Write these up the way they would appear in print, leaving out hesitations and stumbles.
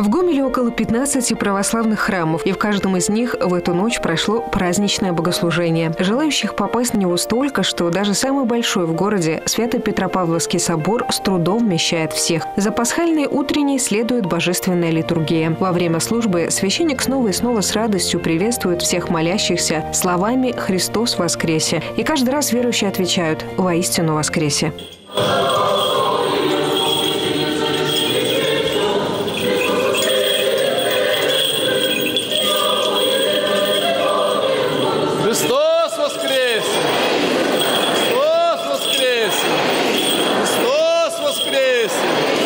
В Гомеле около 15 православных храмов, и в каждом из них в эту ночь прошло праздничное богослужение. Желающих попасть в него столько, что даже самый большой в городе Свято-Петропавловский собор с трудом вмещает всех. За пасхальной утренней следует божественная литургия. Во время службы священник снова и снова с радостью приветствует всех молящихся словами «Христос воскресе!». И каждый раз верующие отвечают «Воистину воскресе!». Христос воскресе! Христос воскресе! Христос воскресе!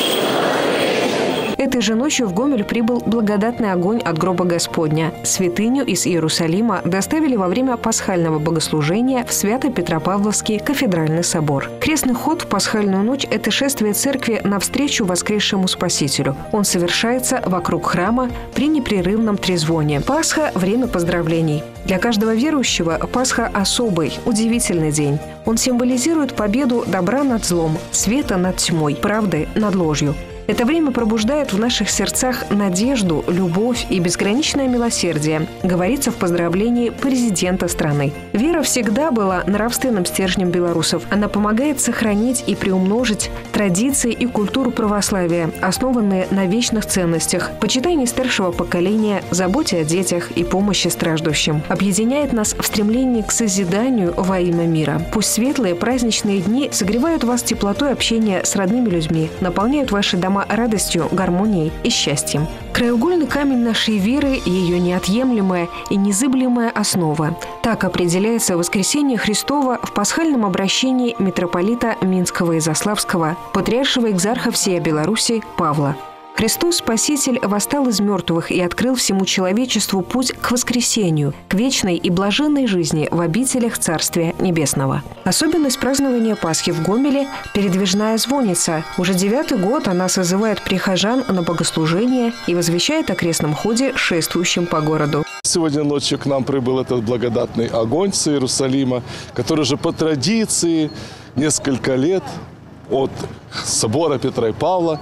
Этой же ночью в Гомель прибыл благодатный огонь от гроба Господня. Святыню из Иерусалима доставили во время пасхального богослужения в Свято-Петропавловский кафедральный собор. Крестный ход в пасхальную ночь – это шествие церкви навстречу воскресшему Спасителю. Он совершается вокруг храма при непрерывном трезвоне. Пасха – время поздравлений. Для каждого верующего Пасха – особый, удивительный день. Он символизирует победу добра над злом, света над тьмой, правды над ложью. Это время пробуждает в наших сердцах надежду, любовь и безграничное милосердие, говорится в поздравлении президента страны. Вера всегда была нравственным стержнем белорусов. Она помогает сохранить и приумножить традиции и культуру православия, основанные на вечных ценностях, почитании старшего поколения, заботе о детях и помощи страждущим. Объединяет нас в стремлении к созиданию во имя мира. Пусть светлые праздничные дни согревают вас теплотой общения с родными людьми, наполняют ваши дома радостью, гармонией и счастьем. Краеугольный камень нашей веры – ее неотъемлемая и незыблемая основа. Так определяется воскресение Христова в пасхальном обращении митрополита Минского и Заславского, патриаршего экзарха всей Беларуси Павла. Христос, Спаситель, восстал из мертвых и открыл всему человечеству путь к воскресению, к вечной и блаженной жизни в обителях Царствия Небесного. Особенность празднования Пасхи в Гомеле – передвижная звонница. Уже 9-й год она созывает прихожан на богослужение и возвещает о крестном ходе шествующим по городу. Сегодня ночью к нам прибыл этот благодатный огонь с Иерусалима, который же по традиции несколько лет от собора Петра и Павла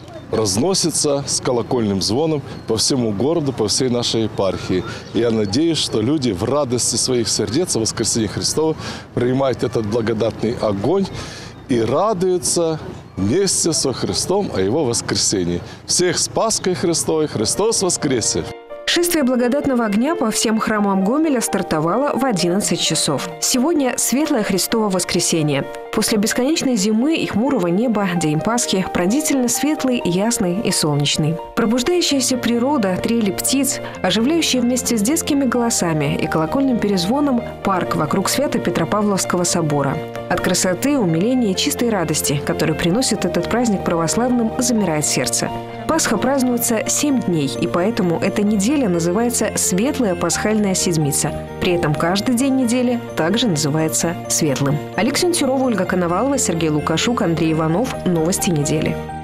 разносится с колокольным звоном по всему городу, по всей нашей епархии. И я надеюсь, что люди в радости своих сердец о воскресении Христова принимают этот благодатный огонь и радуются вместе со Христом о Его воскресении. Всех с Пасхой Христовой! Христос воскресе! Шествие благодатного огня по всем храмам Гомеля стартовало в 11 часов. Сегодня светлое Христово воскресенье. После бесконечной зимы и хмурого неба день Пасхи пронзительно светлый, ясный и солнечный. Пробуждающаяся природа, трели птиц, оживляющие вместе с детскими голосами и колокольным перезвоном парк вокруг Свято-Петропавловского собора. От красоты, умиления и чистой радости, которую приносит этот праздник православным, замирает сердце. Пасха празднуется 7 дней, и поэтому эта неделя называется «Светлая пасхальная седмица». При этом каждый день недели также называется светлым. Алексей Тюрова, Ольга Коновалова, Сергей Лукашук, Андрей Иванов. Новости недели.